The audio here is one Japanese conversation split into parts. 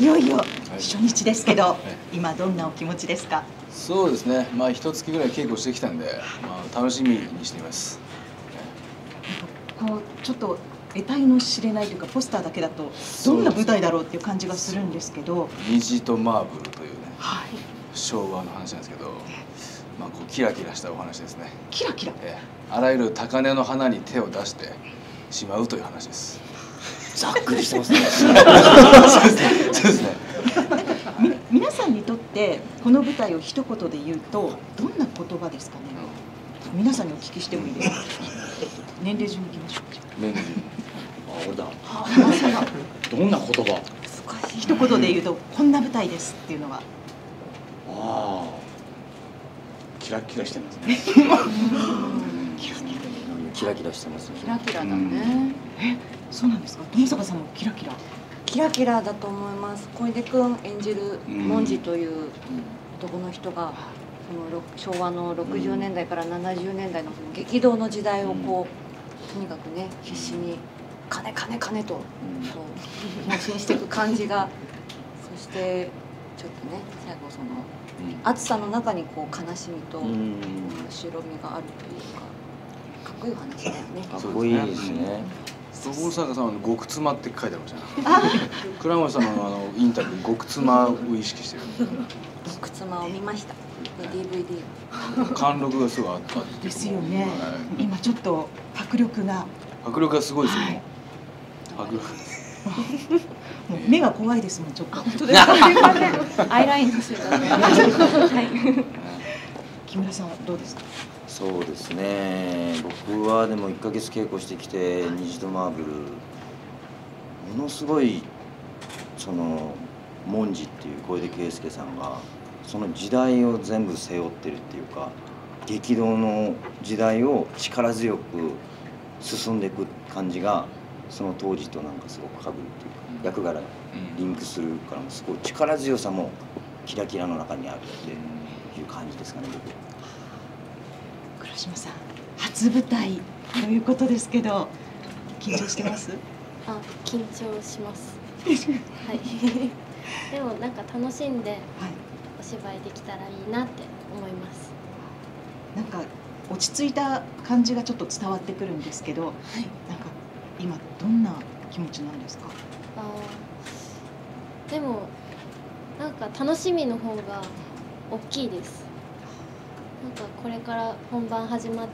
いよいよ初日ですけど、今どんなお気持ちですか？ そうですね、まあ一月ぐらい稽古してきたんで、まあ、楽しみにしています。 こうちょっと得体の知れないというか、ポスターだけだとどんな舞台だろうっていう感じがするんですけど、 虹とマーブルというね、 はい、 昭和の話なんですけど、まあこうキラキラしたお話ですね。 キラキラ、 あらゆる高嶺の花に手を出してしまうという話です。 ざっくりしてますね。 そうですね。 皆さんにとってこの舞台を一言で言うとどんな言葉ですかね。皆さんにお聞きしてもいいですか。年齢順にいきましょう。 年齢順。 あ、俺だ。どんな言葉。 一言で言うとこんな舞台ですっていうのは。 ああ。キラキラしてますね。 キラキラしてますね。 キラキラだね。 そうなんですか。富坂さんもキラキラ。 キラキラだと思います。小出君演じる文治という男の人が、その昭和の60年代から70年代の激動の時代をこうとにかくね必死に金金金と邁進していく感じが、そしてちょっとね最後その熱さの中にこう悲しみと面白みがあるというか、かっこいい話だよね。 かっこいいですね。 大坂さんは極妻って書いてありましたね。倉森さんのインタビュー極妻を意識してる。 極妻を見ました。DVD。 貫禄がすごいあったですよね。今ちょっと迫力がすごいですよ。迫力。 もう目が怖いですもんちょっと。 アイラインのせいだね。はい。 木村さんはどうですか？ そうですね。僕はでも1ヶ月稽古してきて虹とマーブル、ものすごいその文治っていう小出圭介さんがその時代を全部背負ってるっていうか、激動の時代を力強く進んでいく感じがその当時となんかすごく被るっていうか、役柄リンクするから、すごい力強さもキラキラの中にあるっていう感じですかね。僕倉島さん初舞台ということですけど緊張してます？ あ、緊張します。はい。でもなんか楽しんでお芝居できたらいいなって思います。 なんか落ち着いた感じがちょっと伝わってくるんですけど、なんか今どんな気持ちなんですか？ でもなんか楽しみの方が大きいです。なんかこれから本番始まって、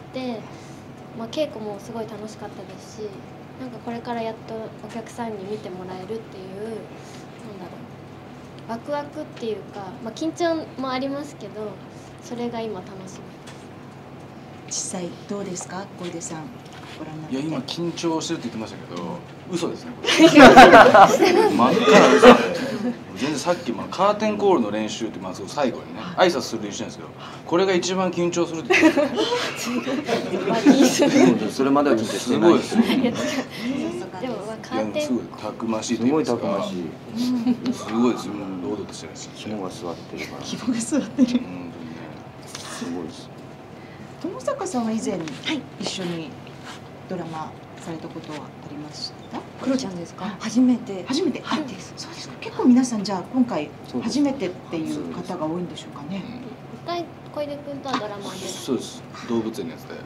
稽古もすごい楽しかったですし、なんかこれからやっとお客さんに見てもらえるっていう、ワクワクっていうか、緊張もありますけど、それが今楽しみです。 実際どうですか、小出さんご覧になって。 いや今緊張してるって言ってましたけど、嘘ですねこれ。真っ赤な嘘で、全然さっきカーテンコールの練習って最後にね挨拶する練習なんですけど、これが一番緊張するって言ってましたね。 それまでは緊張してないですよ。 でもカーテンすごいたくましいとすごい言いますか。 たくましい。 すごいですよ。堂々としてらっしゃる。 肝が座ってるから。 肝が座ってる。 すごいです。 友坂さんは以前一緒にドラマされたことはありました？ クロちゃんですか？初めて。 初めて。はい。そうですか。結構皆さんじゃあ今回初めてっていう方が多いんでしょうかね。 一回小出君とはドラマで。 そうです。動物園のやつで。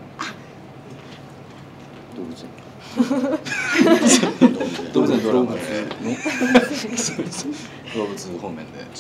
動物園。 動物園ドラマで。動物方面で。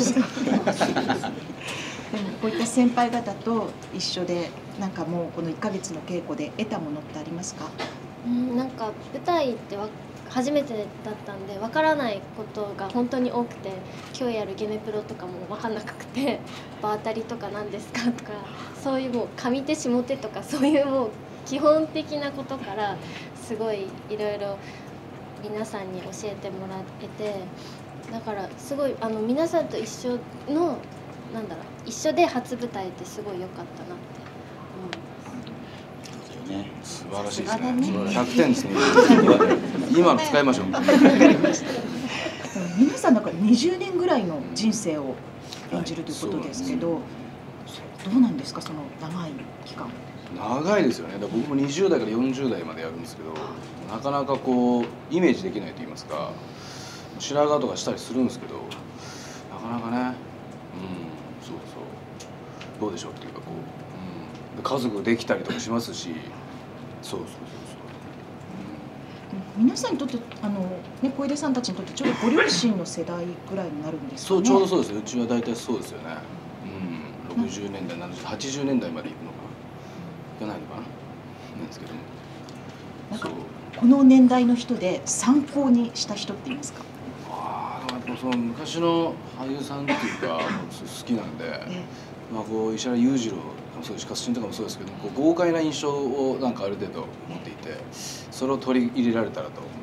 でもこういった先輩方と一緒でなんかもうこの1ヶ月の稽古で得たものってありますか？ なんか舞台って初めてだったんでわからないことが本当に多くて、今日やるゲネプロとかも分かんなくて、場当たりとか何ですかとか、そういうもう上手下手とかそういうもう基本的なことからすごいいろいろ皆さんに教えてもらえて、だからすごい皆さんと一緒の一緒で初舞台ってすごい良かったなって。 素晴らしいですね。100点ですね。今の使いましょう。 皆さんなんか20年ぐらいの人生を演じるということですけど、どうなんですか、その長い期間。 長いですよね。僕も20代から40代までやるんですけど、なかなかこうイメージできないと言いますか、 白髪とかしたりするんですけど、なかなかね、そうどうでしょうっていうかで家族できたりとかしますし、そう、 皆さんにとって小出さんたちにとってちょうどご両親の世代ぐらいになるんですかね。 そう、ちょうどそうですね。うちは大体そうですよね。60年代、70、80年代まで行くのかな。いかないのかな。なんですけども。そう。 この年代の人で参考にした人っていますか。 やっぱその昔の俳優さんっていうか好きなんで、こう石原裕次郎もそうですし、勝新とかもそうですけど、こう豪快な印象をなんかある程度持っていて、それを取り入れられたらと思